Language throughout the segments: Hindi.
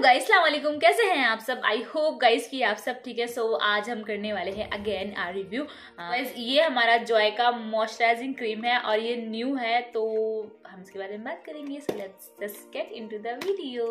गाइस अस्सलाम वालेकुम, कैसे हैं आप सब। आई होप गाइस कि आप सब ठीक है। सो आज हम करने वाले हैं अगेन आ रिव्यू। गाइस ये हमारा जॉय का मॉइस्चराइजिंग क्रीम है और ये न्यू है, तो हम इसके बारे में बात करेंगे। So let's just get into the video.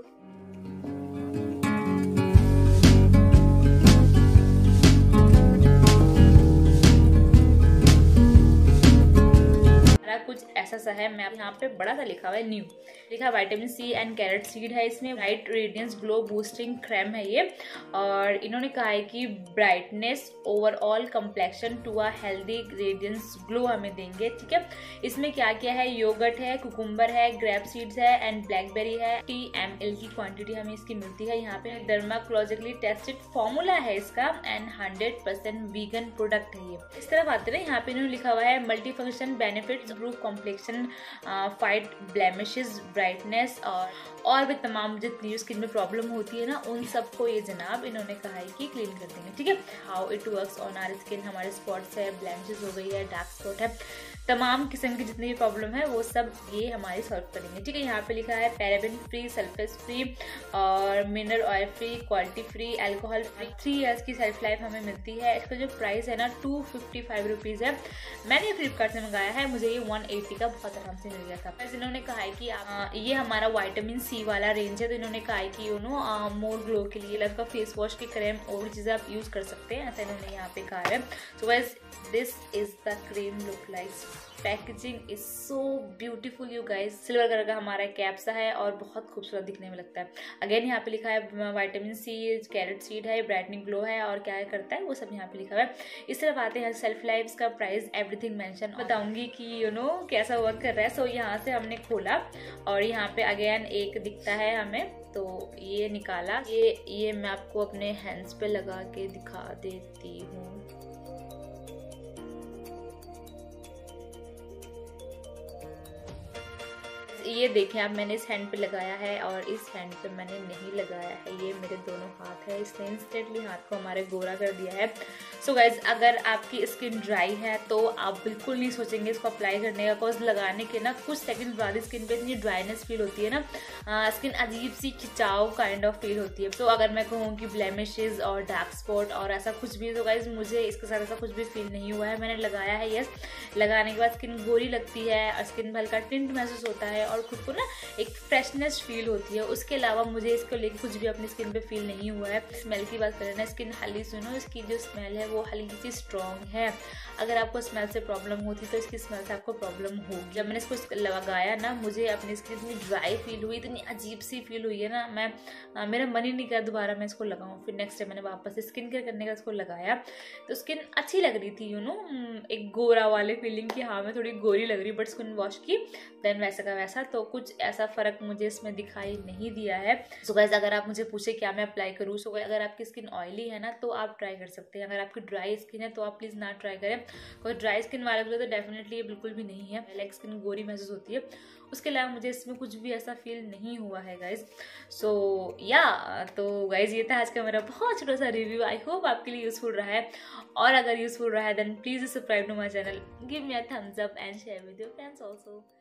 कुछ ऐसा सा है, मैं यहाँ पे बड़ा सा लिखा हुआ है न्यू, लिखा vitamin C and carrot seed है इसमें। Bright radiance glow boosting cream है ये, और इन्होंने कहा है कि brightness overall complexion to a healthy radiance glow हमें देंगे। ठीक है, इसमें क्या क्या है, योगर्ट है, कुकुम्बर है, ग्रेप सीड्स है एंड ब्लैकबेरी है। 10 ml की क्वांटिटी हमें इसकी मिलती है। यहाँ पे डर्माकोलॉजिकली टेस्टेड फॉर्मूला है इसका एंड 100% वीगन प्रोडक्ट है ये। इस तरफ आते हैं, यहाँ पे इन्होंने लिखा हुआ है multi function benefits, complexion, fight blemishes, brightness और भी तमाम जितनी स्किन में प्रॉब्लम होती है ना, उन सबको ये जनाब इन्होंने कहा है कि क्लीन कर देंगे। ठीक है, how it works on our skin, हमारे स्पॉट्स है, ब्लेमिशेस हो गई है, डार्क स्पॉट है, तमाम किस्म की जितनी भी प्रॉब्लम है वो सब ये हमारी सॉल्व करेंगे। ठीक है, यहाँ पे लिखा है पैराबेन फ्री, सल्फेट फ्री और mineral oil free, quality free, alcohol free, 3 years की सेल्फ लाइफ हमें मिलती है। इसका जो प्राइस है ना 255 रुपीज़ है। मैंने फ्लिपकार्ट से मंगाया है, मुझे ये 180 का बहुत आराम से मिल गया था। बस इन्होंने कहा है कि ये हमारा विटामिन सी वाला रेंज है, तो इन्होंने कहा है कि मोर ग्लो के लिए लगभग फेस वॉश की क्रीम और भी चीज़ें आप यूज़ कर सकते हैं, ऐसा इन्होंने यहाँ पे कहा है। So guys this is the cream look like. Packaging is so beautiful you guys. Silver colour का हमारा कैप सा है और बहुत खूबसूरत दिखने में लगता है। अगेन यहाँ पे लिखा है विटामिन सी, कैरेट सीड है, ब्राइटनिंग ग्लो है और क्या करता है वो सब यहाँ पे लिखा हुआ है। इस तरफ आते हैं सेल्फ लाइफ का प्राइस, एवरीथिंग मेंशन बताऊंगी कि कैसा वर्क कर रहा है। सो यहाँ से हमने खोला और यहाँ पे अगेन एक दिखता है हमें, तो ये निकाला, ये मैं आपको अपने हैंड्स पे लगा के दिखा देती हूँ। ये देखें आप, मैंने इस हैंड पे लगाया है और इस हैंड पे मैंने नहीं लगाया है, ये मेरे दोनों हाथ है, इसने इंस्टेंटली हाथ को हमारे गोरा कर दिया है। सो गाइज अगर आपकी स्किन ड्राई है तो आप बिल्कुल नहीं सोचेंगे इसको अप्लाई करने का, बिकॉज लगाने के ना कुछ सेकंड बाद स्किन पे इतनी ड्राइनेस फील होती है ना, स्किन अजीब सी खिंचाव काइंड ऑफ फील होती है। तो अगर मैं कहूँ कि ब्लेमिशेस और डार्क स्पॉट और ऐसा कुछ भी, तो गाइज मुझे इसके साथ ऐसा कुछ भी फील नहीं हुआ है। मैंने लगाया है, यस, लगाने के बाद स्किन गोरी लगती है और स्किन में हल्का टिंट महसूस होता है और खुद को ना एक फ्रेशनेस फील होती है। उसके अलावा मुझे इसको लेकर कुछ भी अपनी स्किन पे फील नहीं हुआ है। स्मेल की बात करें ना, स्किन हल्की सुनो, इसकी जो स्मेल है वो हल्की सी स्ट्रॉन्ग है। अगर आपको स्मेल से प्रॉब्लम होती तो इसकी स्मेल से आपको प्रॉब्लम होगी। जब मैंने इसको लगाया ना, मुझे अपनी स्किन इतनी ड्राई फील हुई, इतनी अजीब सी फील हुई है ना, मेरा मन ही नहीं किया दोबारा मैं इसको लगाऊं। फिर नेक्स्ट डे मैंने वापस स्किन केयर करने का इसको लगाया, तो स्किन अच्छी लग रही थी, एक गोरा वाले फीलिंग की, हाँ मैं थोड़ी गोरी लग रही, बट स्किन वॉश की देन वैसा का वैसा, तो कुछ ऐसा फर्क मुझे इसमें दिखाई नहीं दिया है। सो गाइस अगर आप मुझे पूछे क्या मैं अप्लाई करूँ, सो अगर आपकी स्किन ऑयली है ना तो आप ट्राई कर सकते हैं। अगर आपकी ड्राई स्किन है तो आप प्लीज़ ना ट्राई करें, कोई ड्राई स्किन वाले के लिए तो डेफिनेटली ये बिल्कुल भी नहीं है, लाइक स्किन गोरी महसूस होती है। उसके अलावा मुझे इसमें कुछ भी ऐसा फील नहीं हुआ है गाइज। सो या तो गाइज ये था आज का मेरा बहुत छोटा सा रिव्यू। आई होप आपके लिए यूजफुल रहा है, और अगर यूजफुल रहा है then please subscribe to my channel, give me a thumbs up and share with your friends also.